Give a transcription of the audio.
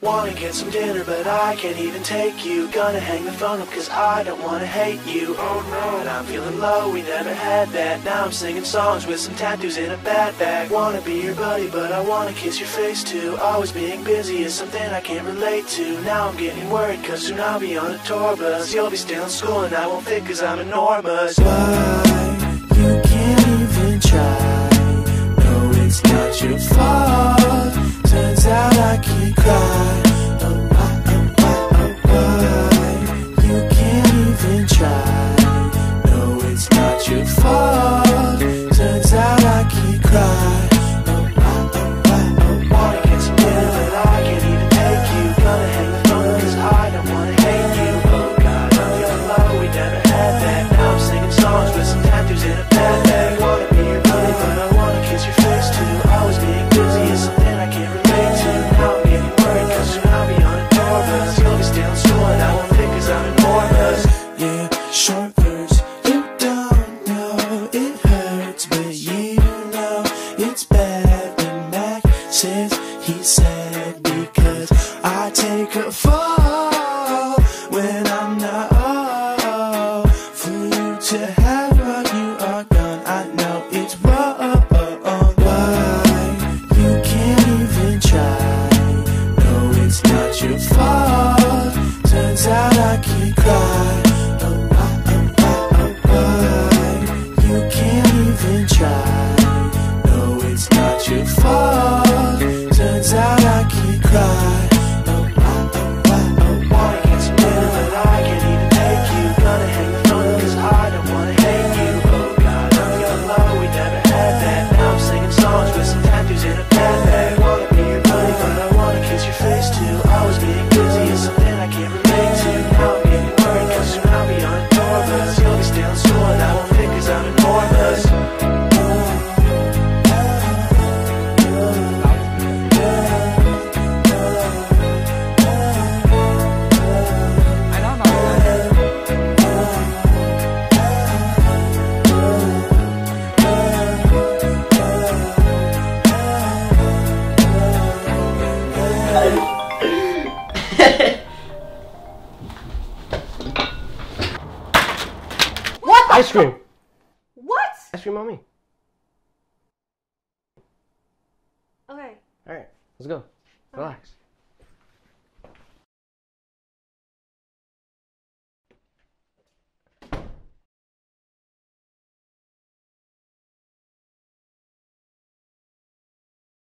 Wanna get some dinner, but I can't even take you. Gonna hang the phone up cause I don't wanna hate you. Oh no, and I'm feeling low, we never had that. Now I'm singing songs with some tattoos in a bad bag. Wanna be your buddy, but I wanna kiss your face too. Always being busy is something I can't relate to. Now I'm getting worried cause soon I'll be on a tour bus. You'll be still in school and I won't fit cause I'm enormous. Why you can't even try? No, it's not your fault. Turns out I can't cry. Why you can't even try? No, it's not your fault. Turns out I can't cry. Wanna get some dinner, but I can't even take you. Gonna hang the phone cause I don't wanna hate you. Oh God, I'm feeling low, we never had that. Now I'm singing songs with some tattoos in a bad bag. Wanna be your buddy, but I wanna kiss your face too. Always being busy is something I can't relate to. Now I'm getting worried cause soon I'll be on a tour bus. You'll be still in school and I won't fit cause I'm enormous. Yeah, short verse, you don't know it hurts, but you know it's bad when Mac says he's sad because I take a fall when I'm not all. For you to have what you are gone, I know it's wrong. Why you can't even try? No, it's not your fault. Turns out I can't cry. Why you can't even try? No, it's not your fault. Turns out I can't cry. Wanna get some dinner, but I can't even take you. Gonna hang the phone cause I don't wanna hate you. Oh God, I'm feeling low, we never had that. Now I'm singing songs with some tattoos in a bad bag. Wanna be your buddy, but I wanna kiss your face too. Always being busy is something I can't relate to. Now I'm getting worried cause soon I'll be on a tour bus. You'll be still in school and I won't fit cause I'm enormous. What the Ice cream. What? Ice cream on me. Okay. Alright, let's go. Relax.